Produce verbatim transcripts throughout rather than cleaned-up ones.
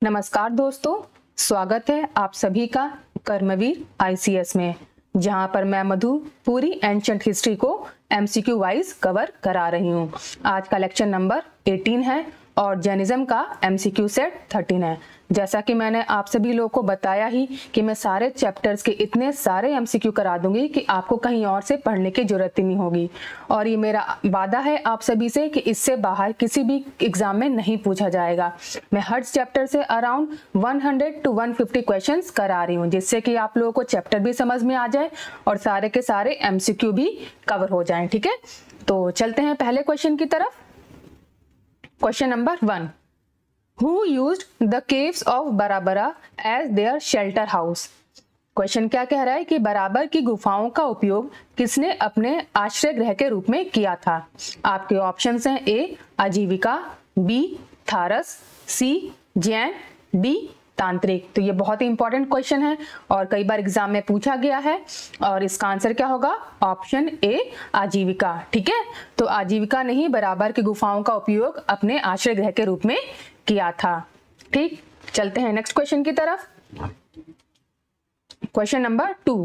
नमस्कार दोस्तों, स्वागत है आप सभी का कर्मवीर आईसीएस में, जहां पर मैं मधु पूरी एंशिएंट हिस्ट्री को एमसीक्यू वाइज कवर करा रही हूं। आज का लेक्चर नंबर अठारह है और जैनिज्म का एमसीक्यू सेट तेरह है। जैसा कि मैंने आप सभी लोगों को बताया ही कि मैं सारे चैप्टर्स के इतने सारे एमसीक्यू करा दूंगी कि आपको कहीं और से पढ़ने की जरूरत ही नहीं होगी। और ये मेरा वादा है आप सभी से कि इससे बाहर किसी भी एग्जाम में नहीं पूछा जाएगा। मैं हर चैप्टर से अराउंड सौ टू एक सौ पचास क्वेश्चंस करा रही हूँ, जिससे कि आप लोगों को चैप्टर भी समझ में आ जाए और सारे के सारे एमसीक्यू भी कवर हो जाएं। ठीक है, तो चलते हैं पहले क्वेश्चन की तरफ। Question number one, Who used the caves of Barabar as their shelter house? Question क्या कह रहा है कि बराबर की गुफाओं का उपयोग किसने अपने आश्रय गृह के रूप में किया था। आपके ऑप्शंस हैं A Ajivika, B Tharus, C Jain, D Tantrik. तो ये बहुत ही इंपॉर्टेंट क्वेश्चन है और कई बार एग्जाम में पूछा गया है और इसका आंसर क्या होगा? ऑप्शन ए आजीविका। ठीक है, तो आजीविका ने ही बराबर की गुफाओं का उपयोग अपने आश्रय गृह के रूप में किया था। ठीक, चलते हैं नेक्स्ट क्वेश्चन की तरफ। Question number two,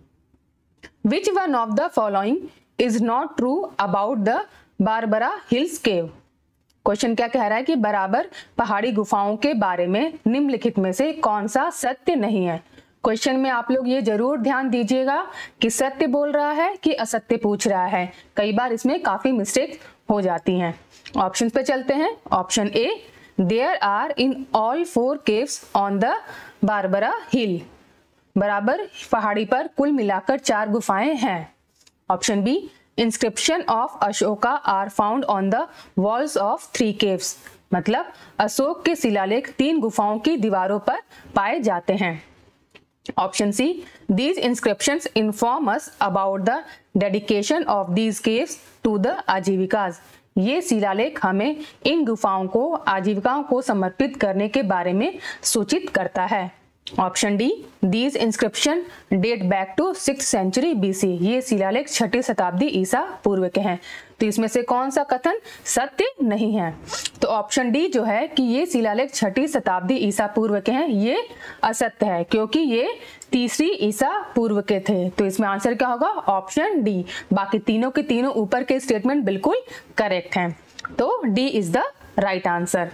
which one of the following is not true about the Barabar hills cave? Question क्या कह रहा है कि बराबर पहाड़ी गुफाओं के बारे में निम्नलिखित में से कौन सा सत्य नहीं है। क्वेश्चन में आप लोग ये जरूर ध्यान दीजिएगा कि सत्य बोल रहा है कि असत्य पूछ रहा है। कई बार इसमें काफी मिस्टेक हो जाती हैं। ऑप्शन पे चलते हैं। Option A, there are in all four caves on the Barabar hill. Barabar पहाड़ी पर कुल मिलाकर चार गुफाएं हैं। Option B, inscription of Ashoka are found on the walls of three caves. मतलब अशोक के शिलालेख तीन गुफाओं की दीवारों पर पाए जाते हैं। Option C, these inscriptions inform us about the dedication of these caves to the Ajivikas. ये शिलालेख हमें इन गुफाओं को आजीविकाओं को समर्पित करने के बारे में सूचित करता है। Option D, these inscription date back to six century BC. ये शिलालेख छठी शताब्दी ईसा पूर्व के हैं। तो इसमें से कौन सा कथन सत्य नहीं है? तो ऑप्शन डी जो है कि ये शिलालेख छठी शताब्दी ईसा पूर्व के हैं, ये असत्य है क्योंकि ये तीसरी ईसा पूर्व के थे। तो इसमें आंसर क्या होगा? Option D. बाकी तीनों के तीनों ऊपर के स्टेटमेंट बिल्कुल करेक्ट हैं, तो D is the right answer.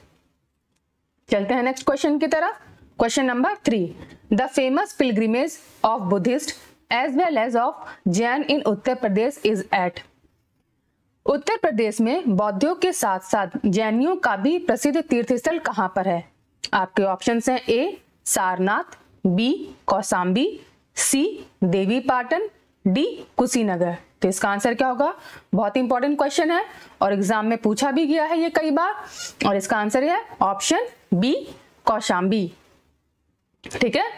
चलते हैं नेक्स्ट क्वेश्चन की तरफ। Question number three, the famous pilgrimage of Buddhist as well as of Jain in Uttar Pradesh is at. Uttar Pradesh में बौद्धों के साथ साथ जैनियों का भी प्रसिद्ध तीर्थस्थल कहां पर है? आपके ऑप्शंस हैं A Sarnath, B Kaushambi, C Devi Patan, D Kushinagar. तो इसका आंसर क्या होगा? बहुत इंपॉर्टेंट क्वेश्चन है और एग्जाम में पूछा भी गया है ये कई बार, और इसका आंसर है ऑप्शन बी कौशाम्बी। ठीक है,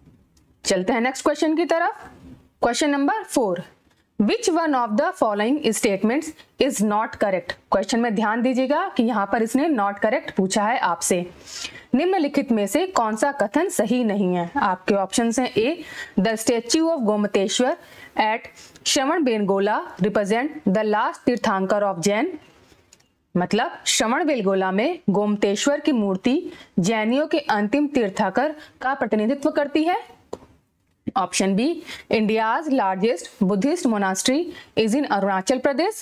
चलते हैं नेक्स्ट क्वेश्चन की तरफ। Question number four, which one of the following statements is not correct? Question में ध्यान दीजिएगा कि यहाँ पर इसने नॉट करेक्ट पूछा है आपसे। निम्नलिखित में से कौन सा कथन सही नहीं है? आपके ऑप्शंस हैं A, the statue of Gommateshwara at Shravanabelagola represent the last Tirthankara of Jain. मतलब श्रवणबेलगोला में गोमतेश्वर की मूर्ति जैनियों के अंतिम तीर्थंकर का प्रतिनिधित्व करती है। Option B, India's largest Buddhist monastery is in Arunachal Pradesh.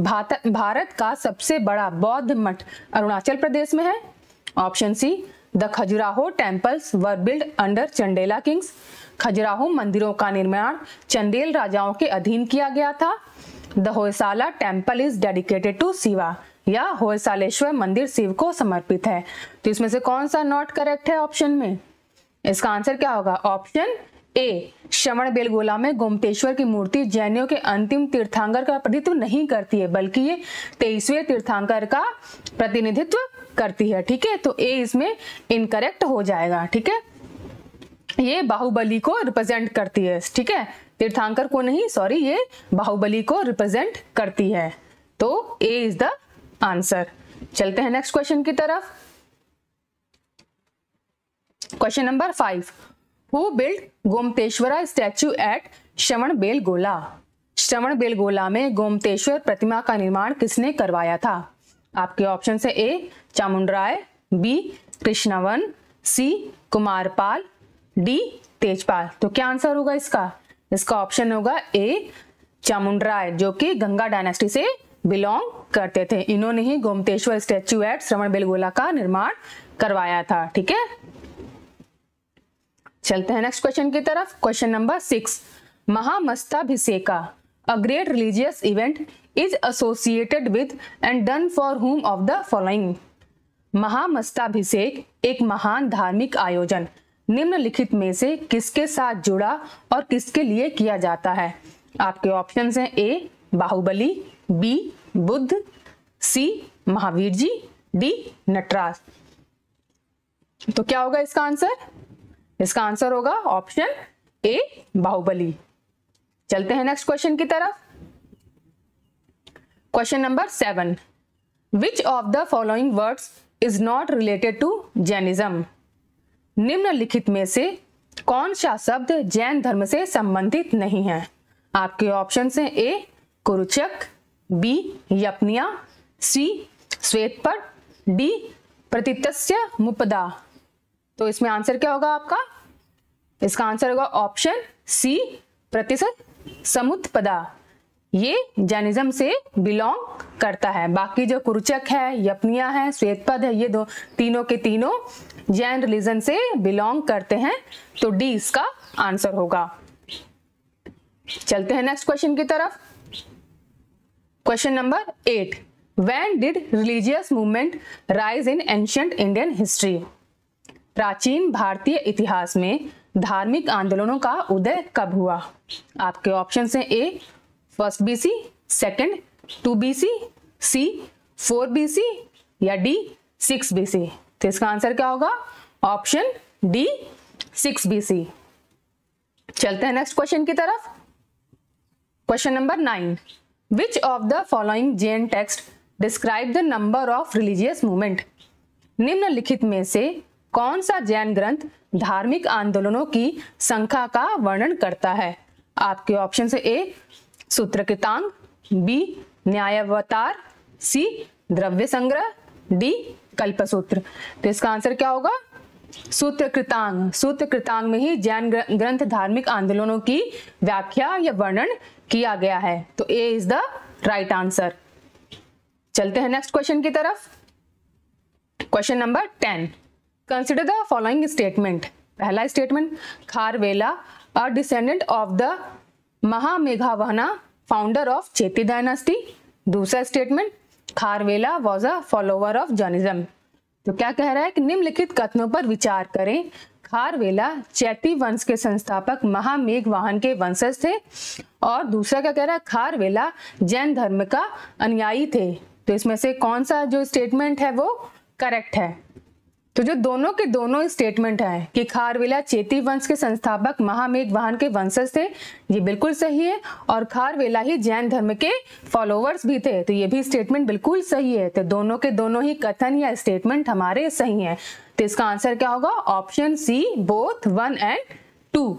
Bharat का सबसे बड़ा बौद्ध मठ अरुणाचल प्रदेश में है। Option C, the Khajuraho temples were build under Chandela kings. Khajuraho मंदिरों का निर्माण चंदेल राजाओं के अधीन किया गया था। The Hoysala temple is dedicated to Shiva, या होयसालेश्वर मंदिर शिव को समर्पित है। तो इसमें से कौन सा नॉट करेक्ट है ऑप्शन में? इसका आंसर क्या होगा? ऑप्शन ए, श्रवणबेलगोला में गोमतेश्वर की मूर्ति जैनियों के अंतिम तीर्थंकर का प्रतिनिधित्व नहीं करती है, बल्कि ये तेईसवें तीर्थंकर का प्रतिनिधित्व करती है। ठीक है, तो ए इसमें इनकरेक्ट हो जाएगा। ठीक है, ये बाहुबली को रिप्रेजेंट करती है। ठीक है, तीर्थंकर को नहीं, सॉरी, ये बाहुबली को रिप्रेजेंट करती है। तो ए इज द आंसर। चलते हैं नेक्स्ट क्वेश्चन की तरफ। Question number five, who build Gomateshwara statue at Shravanabelagola? Shravanabelagola में गोमतेश्वर प्रतिमा का निर्माण किसने करवाया था? आपके ऑप्शन है A Chamundaraya, B Krishnavan, C Kumarapala, D Tejpal. तो क्या आंसर होगा इसका? इसका ऑप्शन होगा ए चामुंडराय, जो कि गंगा डायनेस्टी से बिलोंग करते थे। इन्होंने ही Gomateshwar statue at Shravanabelagola का निर्माण करवाया था। ठीक है, चलते हैं नेक्स्ट क्वेश्चन की तरफ। Question number six, Mahamastakabhisheka a great religious event is associated with and done for whom of the following. Mahamastakabhisheka एक महान धार्मिक आयोजन निम्नलिखित में से किसके साथ जुड़ा और किसके लिए किया जाता है? आपके ऑप्शंस हैं A Bahubali, B Buddha, C Mahavira ji, D Nataraja. तो क्या होगा इसका आंसर? इसका आंसर होगा ऑप्शन ए बाहुबली। चलते हैं नेक्स्ट क्वेश्चन की तरफ। Question number seven, which of the following words is not related to Jainism. निम्नलिखित में से कौन सा शब्द जैन धर्म से संबंधित नहीं है? आपके ऑप्शन हैं ए कुरुचक, बी यपनिया, सी श्वेतपट, डी प्रतितस्य मुपदा। तो इसमें आंसर क्या होगा आपका? इसका आंसर होगा ऑप्शन सी प्रतिशत समुत्पदा। ये जैनिज्म से बिलोंग करता है। बाकी जो कुरुचक है, यपनिया है, श्वेतपद है, ये दो तीनों के तीनों जैन रिलीजन से बिलोंग करते हैं। तो डी इसका आंसर होगा। चलते हैं नेक्स्ट क्वेश्चन की तरफ। Question number eight, when did religious movement rise in ancient Indian history. प्राचीन भारतीय इतिहास में धार्मिक आंदोलनों का उदय कब हुआ? आपके ऑप्शंस हैं A first BC, second two BC, C four BC या डी सिक्स बीसी। तो इसका आंसर क्या होगा? Option D six BC. चलते हैं नेक्स्ट क्वेश्चन की तरफ। Question number nine, which of the following Jain text describe the number of religious movement. निम्नलिखित में से कौन सा जैन ग्रंथ धार्मिक आंदोलनों की संख्या का वर्णन करता है? आपके ऑप्शन है ए सूत्रकृतांग, बी न्यायावतार, सी द्रव्य संग्रह, डी कल्पसूत्र। तो इसका आंसर क्या होगा? सूत्रकृतांग। सूत्रकृतांग में ही जैन ग्रंथ धार्मिक आंदोलनों की व्याख्या या वर्णन किया गया है। तो A is the right answer. चलते हैं नेक्स्ट क्वेश्चन की तरफ। Question number ten, consider the following statement. पहला statement, Kharavela a descendant of the महामेघावहना फाउंडर ऑफ चेती डायनेस्टी। दूसरा statement, Kharavela was a follower of Jainism. तो क्या कह रहा है कि निम्नलिखित कथनों पर विचार करें। खारवेला चैती वंश के संस्थापक महामेघवाहन के वंशज थे। और दूसरा क्या कह रहा है? खारवेला जैन धर्म का अनुयायी थे। तो इसमें से कौन सा जो स्टेटमेंट है वो करेक्ट है? तो जो दोनों के दोनों स्टेटमेंट है कि खारवेला चेती वंश के संस्थापक महामेघवाहन के वंशज थे, ये बिल्कुल सही है। और खारवेला ही जैन धर्म के फॉलोवर्स भी थे, तो ये भी स्टेटमेंट बिल्कुल सही है। तो दोनों के दोनों ही कथन या स्टेटमेंट हमारे सही हैं। तो इसका आंसर क्या होगा? Option C both one and two.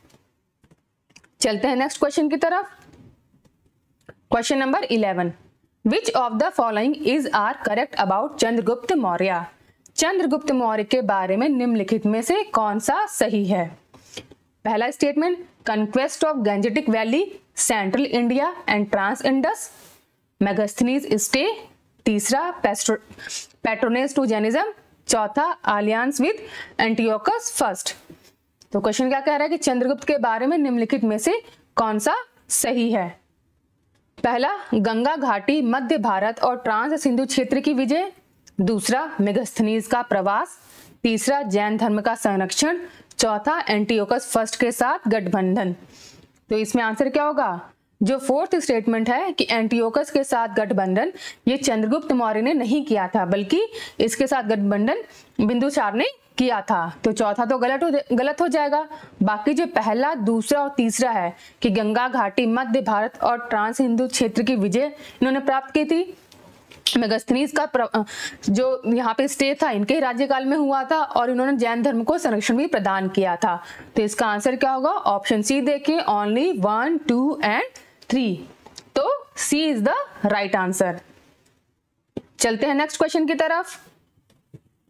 चलते हैं नेक्स्ट क्वेश्चन की तरफ। Question number eleven, which of the following is are correct about Chandragupta Maurya. Chandragupta Maurya के बारे में निम्नलिखित में से कौन सा सही है? पहला statement, conquest of Gangetic valley, central India and trans Indus, Megasthenes stay. तीसरा, पैट्रोनेज टू जैनिज्म। चौथा, अलियंस विद एंटियोकस फर्स्ट। तो क्वेश्चन क्या कह रहा है कि चंद्रगुप्त के बारे में निम्नलिखित में से कौन सा सही है? पहला, गंगा घाटी, मध्य भारत और ट्रांस सिंधु क्षेत्र की विजय। दूसरा, मेगास्थनीज का प्रवास। तीसरा, जैन धर्म का संरक्षण। चौथा, एंटियोकस फर्स्ट के साथ गठबंधन। तो इसमें आंसर क्या होगा? जो फोर्थ स्टेटमेंट है कि एंटियोकस के साथ गठबंधन, ये चंद्रगुप्त मौर्य ने नहीं किया था, बल्कि इसके साथ गठबंधन बिंदुसार ने किया था। तो चौथा तो गलत हो गलत हो जाएगा। बाकी जो पहला, दूसरा और तीसरा है कि गंगा घाटी, मध्य भारत और ट्रांस हिंदू क्षेत्र की विजय इन्होंने प्राप्त की थी। मेगास्थनीज का जो यहाँ पे स्टे था इनके राज्यकाल में हुआ था और इन्होंने जैन धर्म को संरक्षण भी प्रदान किया था। तो इसका आंसर क्या होगा? ऑप्शन सी देखिए, only one two and three. तो C is the right answer. चलते हैं नेक्स्ट क्वेश्चन की तरफ।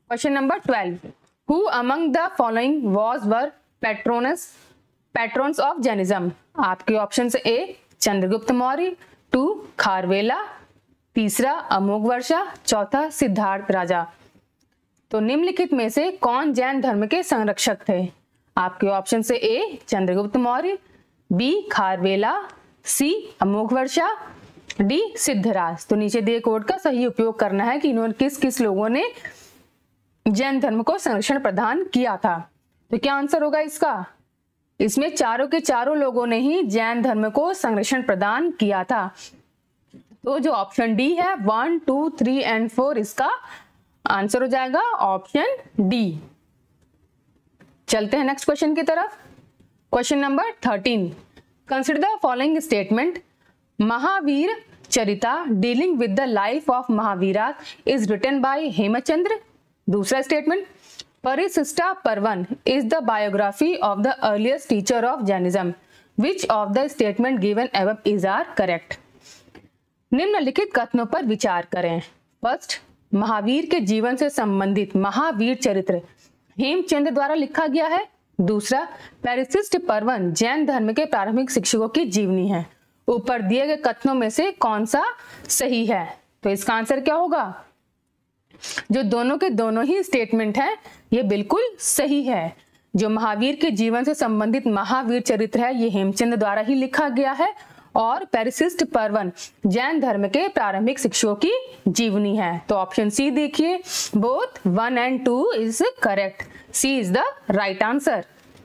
Question number twelve, who among the following was were patrons patrons of Jainism? आपके option A Chandragupta Maurya, two Kharavela, तीसरा अमोघवर्षा, चौथा सिद्धार्थ राजा। तो निम्नलिखित में से कौन जैन धर्म के संरक्षक थे? आपके ऑप्शन से A Chandragupta Maurya, B Kharavela, C Amoghavarsha, D Siddharaja. तो नीचे दिए कोड का सही उपयोग करना है कि इन्होंने किस किस लोगों ने जैन धर्म को संरक्षण प्रदान किया था। तो क्या आंसर होगा इसका? इसमें चारों के चारों लोगों ने ही जैन धर्म को संरक्षण प्रदान किया था। तो जो ऑप्शन डी है one two three and four, इसका आंसर हो जाएगा ऑप्शन डी। चलते हैं नेक्स्ट क्वेश्चन की तरफ। Question number thirteen, consider the following statement, Mahavira Charita dealing with the life of Mahavira is written by Hemachandra. दूसरा statement, Parishishta Parvan is the biography of the earliest teacher of Jainism, which of the statement given above is are correct? निम्नलिखित कथनों पर विचार करें। First, Mahavir के जीवन से संबंधित महावीर चरित्र हेमचंद्र द्वारा लिखा गया है। दूसरा, परिशिष्ट पर्वन जैन धर्म के प्रारंभिक शिक्षकों की जीवनी है। ऊपर दिए गए कथनों में से कौन सा सही है? तो इसका आंसर क्या होगा? जो दोनों के दोनों ही स्टेटमेंट है ये बिल्कुल सही है। जो महावीर के जीवन से संबंधित महावीर चरित्र है ये हेमचंद्र द्वारा ही लिखा गया है और परिशिष्ट पर्वन जैन धर्म के प्रारंभिक शिक्षकों की जीवनी है। तो ऑप्शन सी देखिए, both one and two is correct. C is the right answer.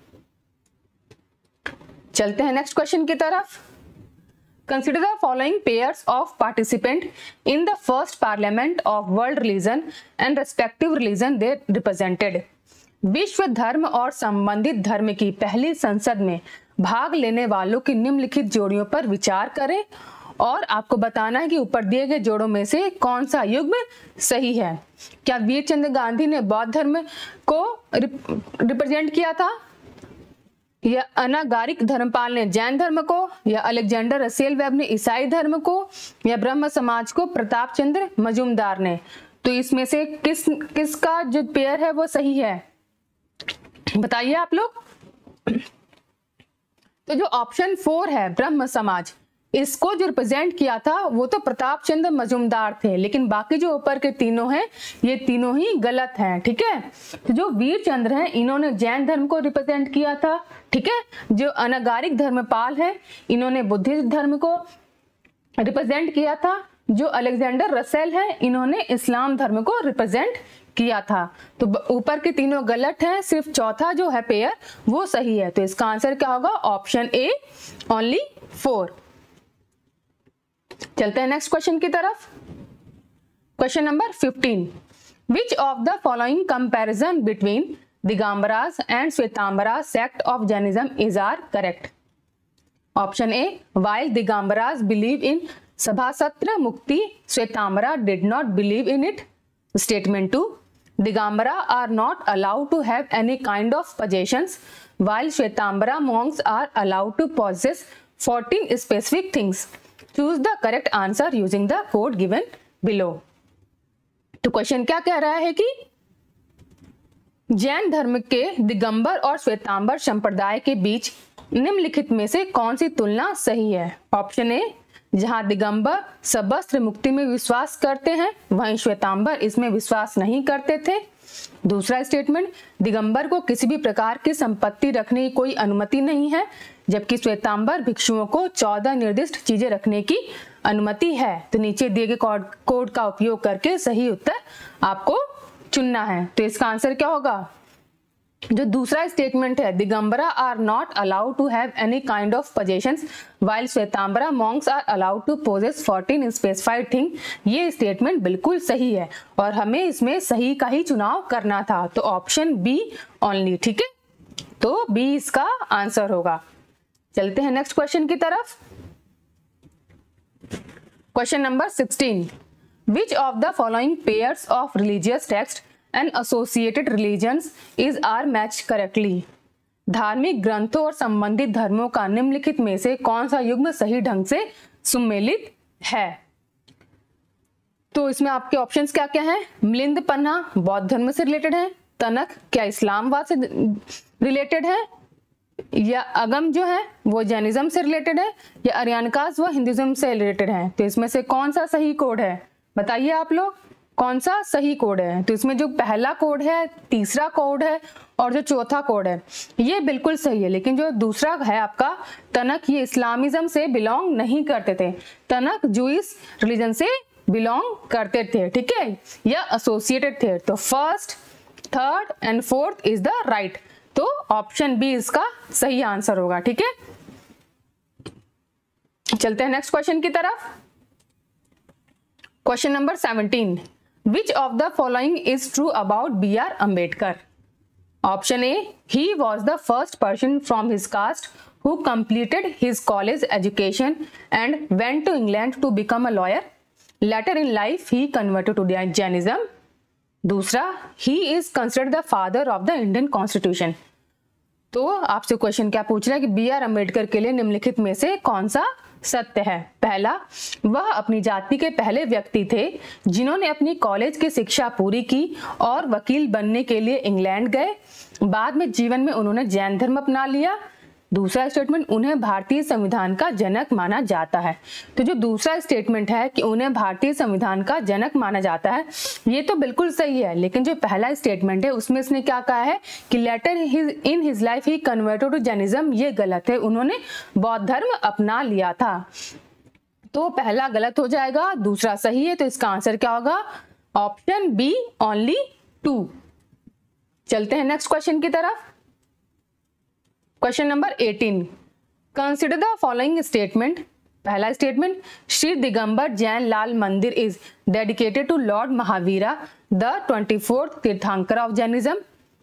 चलते हैं नेक्स्ट क्वेश्चन की तरफ। Consider the following pairs of participant in the first parliament of world religion and respective religion they represented. विश्व धर्म और संबंधित धर्म की पहली संसद में भाग लेने वालों की निम्नलिखित जोड़ियों पर विचार करें और आपको बताना है कि ऊपर दिए गए जोड़ों में से कौन सा युग्म सही है। क्या वीरचंद्र गांधी ने बौद्ध धर्म को रिप्रेजेंट किया था, या अनागारिक धर्मपाल ने जैन धर्म को, या अलेक्जेंडर रसेल वेब ने ईसाई धर्म को, या ब्रह्म समाज को प्रताप चंद्र मजूमदार ने? तो इसमें से किस किसका जो पेयर है वो सही है, बताइए आप लोग। तो जो ऑप्शन फोर है ब्रह्म समाज, इसको जो रिप्रेजेंट किया था वो तो प्रताप चंद्र मजूमदार थे, लेकिन बाकी जो ऊपर के तीनों हैं ये तीनों ही गलत हैं। ठीक है, तो जो वीरचंद्र हैं इन्होंने जैन धर्म को रिप्रेजेंट किया था। ठीक है, जो अनागारिक धर्मपाल है इन्होंने बुद्धिस्ट धर्म को रिप्रेजेंट किया था। जो अलेक्जेंडर रसेल है इन्होंने इस्लाम धर्म को रिप्रेजेंट किया था। तो ऊपर के तीनों गलत हैं, सिर्फ चौथा जो है पेयर वो सही है। तो इसका आंसर क्या होगा? Option A only four. चलते हैं नेक्स्ट क्वेश्चन की तरफ। Question number fifteen, which of the following comparison between Digambaras and Shvetambara sect of Jainism is are correct? Option A, while Digambaras believe in सभासत्र मुक्ति, Shvetambara did not believe in it. Statement two, Digambara are not allowed to have any kind of possessions, while Shvetambara monks are allowed to possess fourteen specific things. Choose the correct answer using the code given below. तो question क्या कह रहा है कि जैन धर्म के दिगंबर और श्वेतांबर संप्रदाय के बीच निम्नलिखित में से कौन सी तुलना सही है? ऑप्शन ए, जहां दिगंबर सबस्त्र मुक्ति में विश्वास करते हैं वहीं श्वेतांबर इसमें विश्वास नहीं करते थे। दूसरा स्टेटमेंट, दिगंबर को किसी भी प्रकार की संपत्ति रखने की कोई अनुमति नहीं है, जबकि श्वेतांबर भिक्षुओं को चौदह निर्दिष्ट चीजें रखने की अनुमति है। तो नीचे दिए गए कोड का उपयोग करके सही उत्तर आपको चुनना है। तो इसका आंसर क्या होगा? जो दूसरा स्टेटमेंट है, Digambara are not allowed to have any kind of possessions while Shvetambara monks are allowed to possess fourteen specified thing, ये स्टेटमेंट बिल्कुल सही है और हमें इसमें सही का ही चुनाव करना था। तो ऑप्शन बी ओनली। ठीक है, तो बी इसका आंसर होगा। चलते हैं नेक्स्ट क्वेश्चन की तरफ। Question number sixteen, which of the following pairs of religious text and associated religions is are match correctly? धार्मिक ग्रंथों और संबंधित धर्मों का निम्नलिखित में से कौन सा युग्म सही ढंग से सुमेलित है? तो इसमें आपके ऑप्शंस क्या क्या हैं? मिलिंद पन्ना बौद्ध धर्म से रिलेटेड है, तनक क्या इस्लामवाद से रिलेटेड है, या अगम जो है वो जैनिज्म से रिलेटेड है, या अरियानकास वो हिंदुइज्म से रिलेटेड है। तो इसमें से कौन सा सही कोड है बताइए आप लोग, कौन सा सही कोड है? तो इसमें जो पहला कोड है, तीसरा कोड है और जो चौथा कोड है ये बिल्कुल सही है, लेकिन जो दूसरा है आपका तनक, ये इस्लामिज्म से बिलोंग नहीं करते थे, तनक जूइश रिलीजन से बिलोंग करते थे, ठीक है, या एसोसिएटेड थे। तो first, third and fourth is the right, तो ऑप्शन बी इसका सही आंसर होगा, ठीक है। चलते हैं नेक्स्ट क्वेश्चन की तरफ। Question number seventeen, which of the following is true about B R Ambedkar? Option A, he was the first person from his caste who completed his college education and went to England to become a lawyer. Later in life he converted to Jainism. दूसरा, he is considered the father of the Indian constitution. तो आपसे question क्या पूछ रहा है कि B R Ambedkar के लिए निम्नलिखित में से कौन सा सत्य है? पहला, वह अपनी जाति के पहले व्यक्ति थे जिन्होंने अपनी कॉलेज की शिक्षा पूरी की और वकील बनने के लिए इंग्लैंड गए। बाद में जीवन में उन्होंने जैन धर्म अपना लिया। दूसरा स्टेटमेंट, उन्हें भारतीय संविधान का जनक माना जाता है। तो जो दूसरा स्टेटमेंट है कि उन्हें भारतीय संविधान का जनक माना जाता है, ये तो बिल्कुल सही है, लेकिन जो पहला स्टेटमेंट है उसमें इसने क्या कहा है कि later in his life he converted to Jainism, ये गलत है, उन्होंने बौद्ध धर्म अपना लिया था। तो पहला गलत हो जाएगा, दूसरा सही है, तो इसका आंसर क्या होगा? Option B, only two. चलते हैं नेक्स्ट क्वेश्चन की तरफ। Question number eighteen, consider the following statement. पहला statement, Shri Digambar Jain Lal Mandir is dedicated to lord Mahavira the twenty fourth tirthankara of Jainism.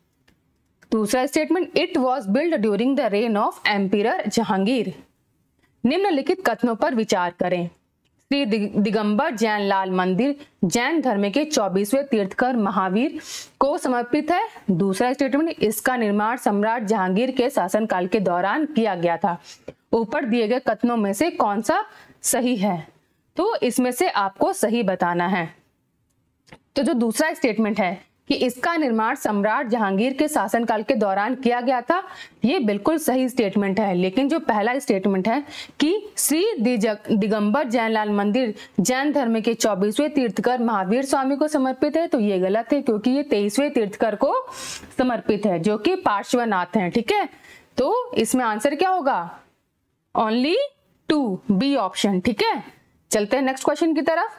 दूसरा statement, it was build during the reign of emperor Jahangir. निम्नलिखित कथनों पर विचार करें। श्री दिगंबर जैन लाल मंदिर जैन धर्म के चौबीसवें तीर्थकर महावीर को समर्पित है। दूसरा स्टेटमेंट, इसका निर्माण सम्राट जहांगीर के शासनकाल के दौरान किया गया था। ऊपर दिए गए कथनों में से कौन सा सही है? तो इसमें से आपको सही बताना है। तो जो दूसरा स्टेटमेंट है कि इसका निर्माण सम्राट जहांगीर के शासनकाल के दौरान किया गया था, ये बिल्कुल सही स्टेटमेंट है, लेकिन जो पहला स्टेटमेंट है कि श्री दिगंबर जैन लाल मंदिर जैन धर्म के चौबीसवें तीर्थकर महावीर स्वामी को समर्पित है, तो ये गलत है, क्योंकि ये तेईसवें तीर्थकर को समर्पित है जो कि पार्श्वनाथ हैं, ठीक है। तो इसमें आंसर क्या होगा? ओनली टू, बी ऑप्शन, ठीक है। चलते हैं नेक्स्ट क्वेश्चन की तरफ।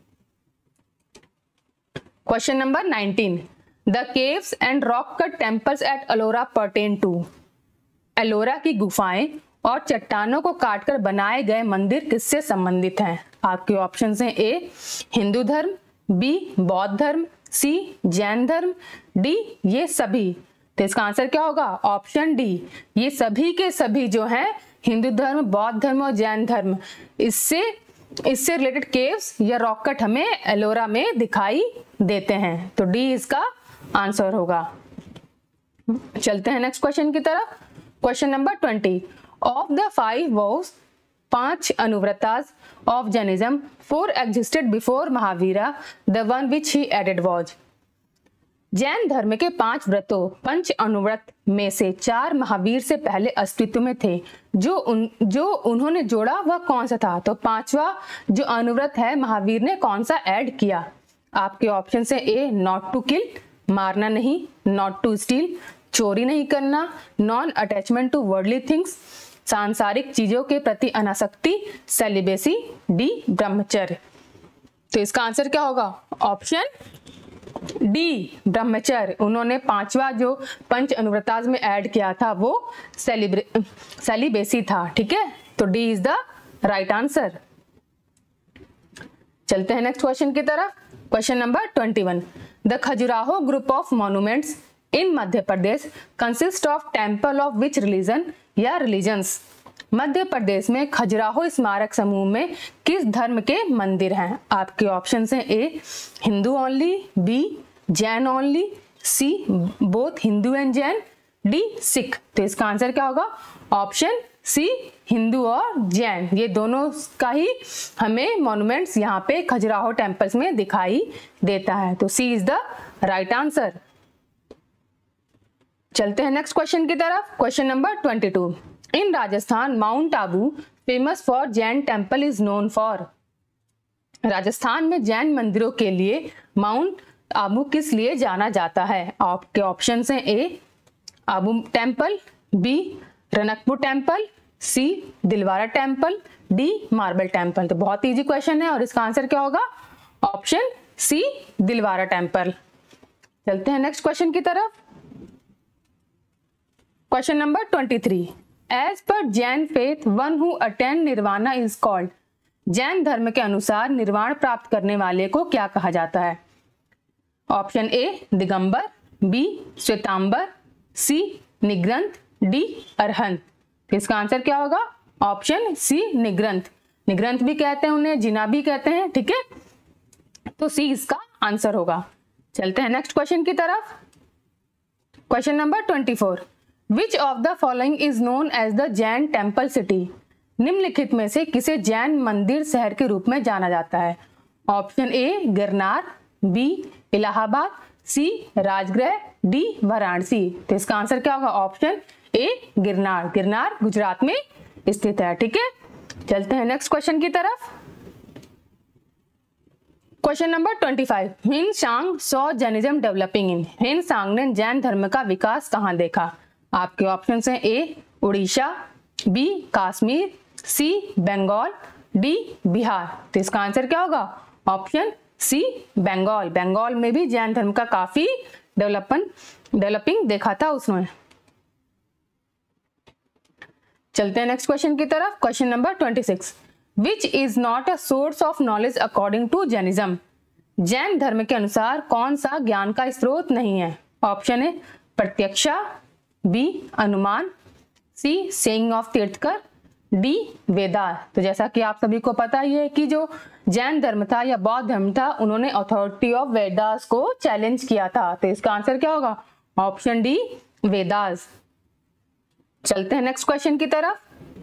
Question number nineteen, the caves and rock cut temples at Ellora pertain to. Ellora की गुफाएं और चट्टानों को काटकर बनाए गए मंदिर किससे संबंधित हैं? आपके ऑप्शंस हैं ए, हिंदू धर्म, बी, बौद्ध धर्म, सी, जैन धर्म, डी, ये सभी। तो इसका आंसर क्या होगा? ऑप्शन डी, ये सभी के सभी जो हैं हिंदू धर्म, बौद्ध धर्म और जैन धर्म, इससे इससे रिलेटेड केव्स या रॉक कट हमें एलोरा में दिखाई देते हैं। तो डी इसका आंसर होगा। चलते हैं नेक्स्ट क्वेश्चन की तरफ। Question number twenty, of the five vows, पांच anuvratas of Jainism, four existed before Mahavira, the one which he added was. Jain धर्म के पांच व्रतों, पंच अनुव्रत में से चार महावीर से पहले अस्तित्व में थे। जो उन जो उन्होंने जोड़ा वह कौन सा था? तो पांचवा जो अनुव्रत है महावीर ने कौन सा ऐड किया? आपके ऑप्शन है ए, नॉट टू किल, मारना नहीं, नॉट टू स्टील, चोरी नहीं करना, non attachment to worldly things, सांसारिक चीजों के प्रति अनासक्ति, सेलिबेसी, डी, ब्रह्मचर्य। तो इसका आंसर क्या होगा? ऑप्शन डी, ब्रह्मचर्य। उन्होंने पांचवा जो पंच अनुव्रतास में ऐड किया था वो सेलिबेसी था, ठीक है। तो D is the right answer. चलते हैं नेक्स्ट क्वेश्चन की तरफ। Question number twenty one, the Khajuraho group of monuments in Madhya Pradesh consist of temple of which religion या रिलीजन्स। मध्य प्रदेश में खजुराहो स्मारक समूह में किस धर्म के मंदिर हैं? आपके ऑप्शंस हैं A, Hindu only, B, Jain only, C, both Hindu and Jain, D, Sikh. तो इसका आंसर क्या होगा? ऑप्शन सी हिंदू और जैन, ये दोनों का ही हमें मॉन्यूमेंट्स यहाँ पे खजुराहो टेम्पल्स में दिखाई देता है। तो C is the right answer. चलते हैं नेक्स्ट क्वेश्चन की तरफ। Question number twenty two. In Rajasthan Mount Abu famous for Jain temple is known for. Rajasthan में जैन मंदिरों के लिए माउंट आबू किस लिए जाना जाता है? आपके ऑप्शंस हैं A Abu temple, B Ranakpur temple, C Dilwara temple, D marble temple. तो बहुत इजी क्वेश्चन है और इसका आंसर क्या होगा? Option C Dilwara temple. चलते हैं नेक्स्ट क्वेश्चन की तरफ। Question number twenty three. As per Jain faith one who attend nirvana is called. Jain धर्म के अनुसार निर्वाण प्राप्त करने वाले को क्या कहा जाता है? Option A Digambar, B Shvetambar, C Nigrantha, D Arhant. तो इसका आंसर क्या होगा? ऑप्शन सी निग्रंथ। निग्रंथ भी कहते हैं उन्हें, जिना भी कहते हैं, ठीक है। तो सी इसका आंसर होगा। चलते हैं नेक्स्ट क्वेश्चन की तरफ। Question number twenty four. Which of the following is known as the Jain temple city. निम्नलिखित में से किसे जैन मंदिर शहर के रूप में जाना जाता है? Option A Girnar, B Allahabad, C Rajgriha, D Varanasi. तो इसका आंसर क्या होगा? Option A Girnar. गिरनार गुजरात में स्थित है, ठीक है। चलते हैं नेक्स्ट क्वेश्चन की तरफ। Question number twenty five. Hiuen Tsang saw Jainism developing in. हिन सांग ने जैन धर्म का विकास कहाँ देखा? आपके ऑप्शन हैं A Orissa, B Kashmir, C Bengal, D Bihar. तो इसका आंसर क्या होगा? ऑप्शन सी बंगाल। बंगाल में भी जैन धर्म का काफी डेवलपमेंट डेवलपिंग देखा था उसने। चलते हैं नेक्स्ट क्वेश्चन की तरफ। Question number twenty six. Which is not a source of knowledge according to Jainism. Jain धर्म के अनुसार कौन सा ज्ञान का स्रोत नहीं है? ऑप्शन है Pratyaksha, B Anumana, C saying of tirthankara, D Vedas. तो जैसा कि आप सभी को पता ही है कि जो जैन धर्म था या बौद्ध धर्म था, उन्होंने अथॉरिटी ऑफ वेदास को चैलेंज किया था। तो इसका आंसर क्या होगा? ऑप्शन डी वेदास। चलते हैं नेक्स्ट क्वेश्चन की तरफ।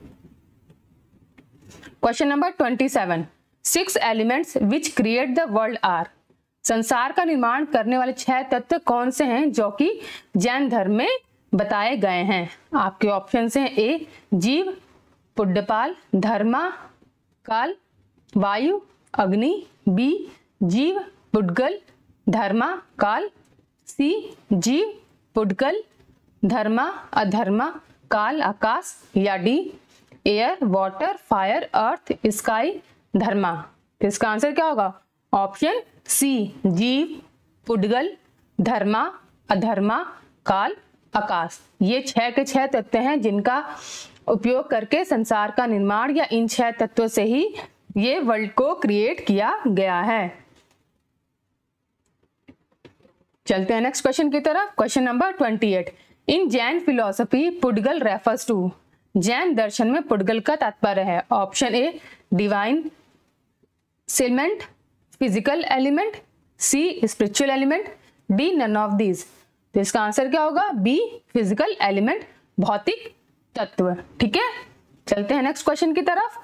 Question number twenty seven. Six elements which create the world are. संसार का निर्माण करने वाले छह तत्व कौन से हैं जो कि जैन धर्म में बताए गए हैं? आपके ऑप्शन हैं ए जीव, पुड्डपाल, धर्मा, काल, वायु, अग्नि, बी जीव, पुड्गल, धर्मा, काल, सी जीव, पुड्गल, धर्मा, अधर्मा, काल, आकाश, या D air, water, fire, earth, sky, धर्मा। तो इसका आंसर क्या होगा? ऑप्शन सी जीव, पुड्गल, धर्मा, अधर्मा, काल, आकाश। ये छह के छह तत्व हैं जिनका उपयोग करके संसार का निर्माण या इन छह तत्वों से ही ये वर्ल्ड को क्रिएट किया गया है। चलते हैं नेक्स्ट क्वेश्चन की तरफ। Question number twenty eight. In Jain philosophy pudgala refers to. Jain दर्शन में पुड्गल का तात्पर्य है। Option A divine element, physical element, C spiritual element, D none of these. तो इसका आंसर क्या होगा? बी फिजिकल एलिमेंट, भौतिक तत्व, ठीक है। चलते हैं नेक्स्ट क्वेश्चन की तरफ।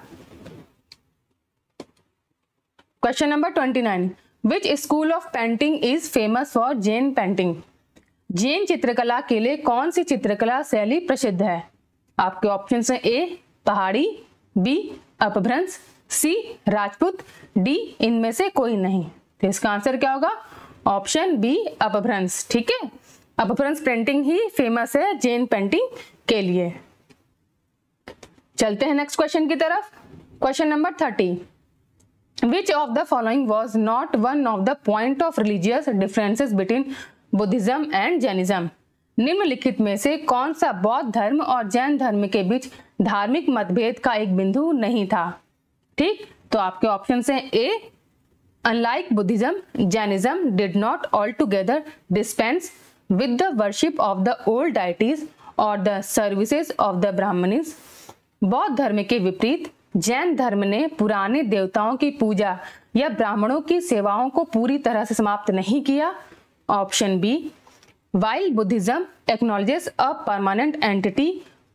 Question number twenty nine. Which school of painting is famous for Jain painting. Jain चित्रकला के लिए कौन सी चित्रकला शैली प्रसिद्ध है? आपके ऑप्शन हैं ए पहाड़ी, बी अपभ्रंश, सी राजपूत, डी इनमें से कोई नहीं। तो इसका आंसर क्या होगा? ऑप्शन बी अपभ्रंश, ठीक है। अपभ्रंश पेंटिंग ही फेमस है जैन पेंटिंग के लिए। चलते हैं नेक्स्ट क्वेश्चन की तरफ। Question number thirty. Which of the following was not one of the point of religious differences between Buddhism and Jainism. निम्नलिखित में से कौन सा बौद्ध धर्म और जैन धर्म के बीच धार्मिक मतभेद का एक बिंदु नहीं था? ठीक, तो आपके ऑप्शन हैं A unlike Buddhism, Jainism did not altogether dispense with the worship of the old deities और the services of the Brahmanas. बौद्ध धर्म के विपरीत जैन धर्म ने पुराने देवताओं की पूजा या ब्राह्मणों की सेवाओं को पूरी तरह से समाप्त नहीं किया। Option B while Buddhism acknowledges a permanent entity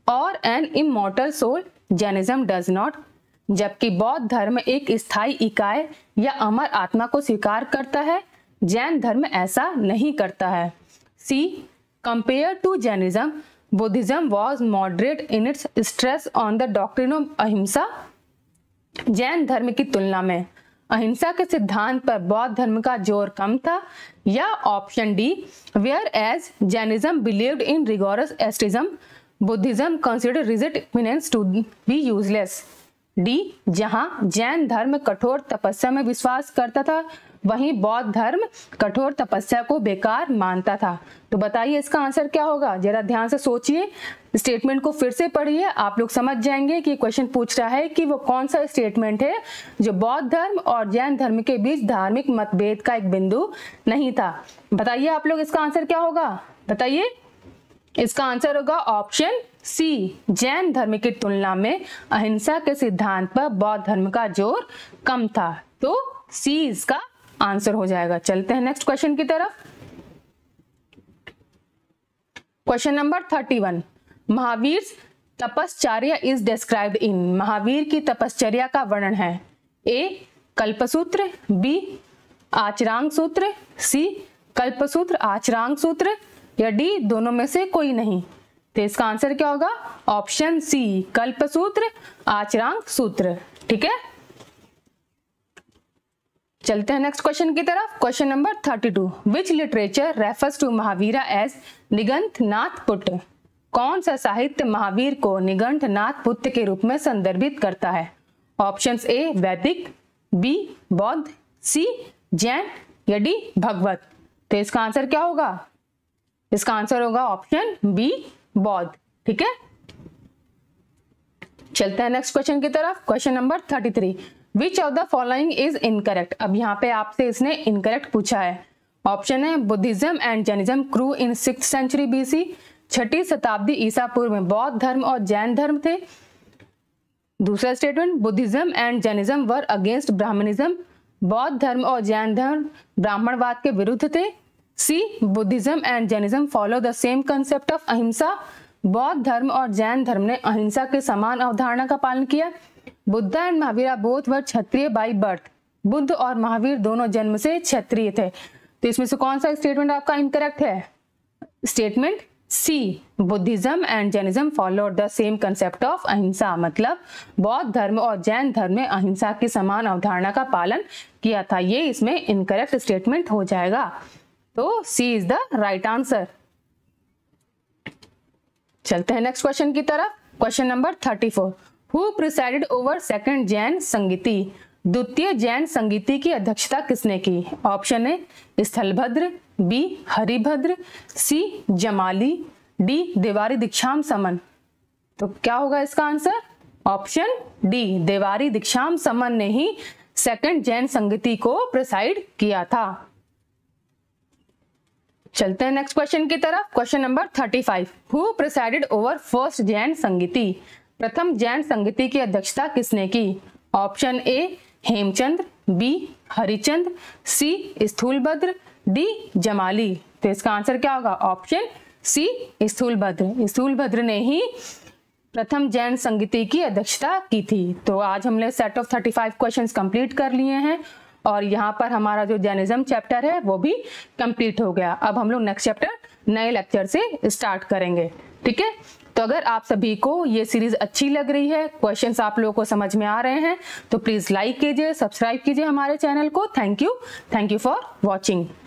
और an immortal soul, Jainism does not. जबकि बौद्ध धर्म एक स्थायी इकाई या अमर आत्मा को स्वीकार करता है, जैन धर्म ऐसा नहीं करता है। C, compare to Jainism, Buddhism was moderate in its stress on the doctrine of ahimsa. Jain धर्म की तुलना में अहिंसा के सिद्धांत पर बौद्ध धर्म का जोर कम था। या option D, whereas Jainism believed in rigorous asceticism, Buddhism considered rigid eminence to be useless. D, जहां जैन धर्म कठोर तपस्या में विश्वास करता था, वहीं बौद्ध धर्म कठोर तपस्या को बेकार मानता था। तो बताइए इसका आंसर क्या होगा? जरा ध्यान से सोचिए, स्टेटमेंट को फिर से पढ़िए, आप लोग समझ जाएंगे कि क्वेश्चन पूछ रहा है कि वो कौन सा स्टेटमेंट है जो बौद्ध धर्म और जैन धर्म के बीच धार्मिक मतभेद का एक बिंदु नहीं था। बताइए आप लोग इसका आंसर क्या होगा? बताइए। इसका आंसर होगा ऑप्शन सी, जैन धर्म की तुलना में अहिंसा के सिद्धांत पर बौद्ध धर्म का जोर कम था। तो सी इसका आंसर हो जाएगा। चलते हैं नेक्स्ट क्वेश्चन की तरफ। Question number thirty one, Mahavira tapashcharya is described in. Mahavir की तपश्चर्या का वर्णन है। ए, कल्पसूत्र, बी, आचरांग सूत्र, सी, कल्पसूत्र आचरांग सूत्र, या डी दोनों में से कोई नहीं। तो इसका आंसर क्या होगा? ऑप्शन सी, कल्पसूत्र आचरांग सूत्र। ठीक है, चलते हैं नेक्स्ट क्वेश्चन की तरफ। Question number thirty two, which literature refers to Mahavira as Nigantha Nath Putra. कौन सा साहित्य महावीर को निगंठ नाथ पुत्र के रूप में संदर्भित करता है? ऑप्शन ए, वैदिक, बी, बौद्ध, सी, जैन, या डी, भगवत। तो इसका आंसर क्या होगा? इसका आंसर होगा ऑप्शन बी, बौद्ध। ठीक है, चलते हैं नेक्स्ट क्वेश्चन की तरफ। Question number thirty three, which of the following is incorrect. अब यहाँ पे आपसे इसने इनकरेक्ट पूछा है। ऑप्शन है, Buddhism and Jainism grew in sixth century BC. छठी शताब्दी ईसा पूर्व में बौद्ध धर्म और जैन धर्म थे। दूसरा statement, Buddhism and Jainism were against Brahmanism. बौद्ध धर्म और जैन धर्म ब्राह्मणवाद के विरुद्ध थे। C, Buddhism and Jainism follow the same concept of ahimsa. बौद्ध धर्म और जैन धर्म ने अहिंसा के समान अवधारणा का पालन किया। Buddha and Mahavira both were Kshatriya by birth. Buddha और महावीर दोनों जन्म से क्षत्रिय थे। तो इसमें से कौन सा स्टेटमेंट आपका इनकरेक्ट है? Statement C, Buddhism and Jainism followed the same concept of ahimsa. मतलब बौद्ध धर्म और जैन धर्म ने अहिंसा की समान अवधारणा का पालन किया था। ये इसमें इनकरेक्ट स्टेटमेंट हो जाएगा। तो C is the right answer. चलते हैं नेक्स्ट क्वेश्चन की तरफ। Question number thirty four, who presided over second Jain Sangiti. द्वितीय जैन संगीति की अध्यक्षता किसने की? Option A, Sthalabhadra, B, Haribhadra, C, Jamali, D, Devardhi दीक्षाम समन। तो क्या होगा इसका आंसर? ऑप्शन डी, देवारी दीक्षाम समन ने ही सेकंड जैन संगीति को प्रिसाइड किया था। चलते हैं नेक्स्ट क्वेश्चन की तरफ। Question number thirty five, who presided over first Jain Sangiti. प्रथम जैन संगीति की अध्यक्षता किसने की? Option A, Hemchandra, B, Harichandra, C, Sthulabhadra, D, Jamali. तो इसका आंसर क्या होगा? ऑप्शन सी, स्थूलभद्र। स्थूलभद्र ने ही प्रथम जैन संगीति की अध्यक्षता की थी। तो आज हमने set of thirty five questions complete कर लिए हैं और यहाँ पर हमारा जो जैनिज्म चैप्टर है वो भी कंप्लीट हो गया। अब हम लोग नेक्स्ट चैप्टर नए लेक्चर से स्टार्ट करेंगे। ठीक है, तो अगर आप सभी को ये सीरीज अच्छी लग रही है, क्वेश्चंस आप लोगों को समझ में आ रहे हैं, तो प्लीज लाइक कीजिए, सब्सक्राइब कीजिए हमारे चैनल को। Thank you thank you for watching.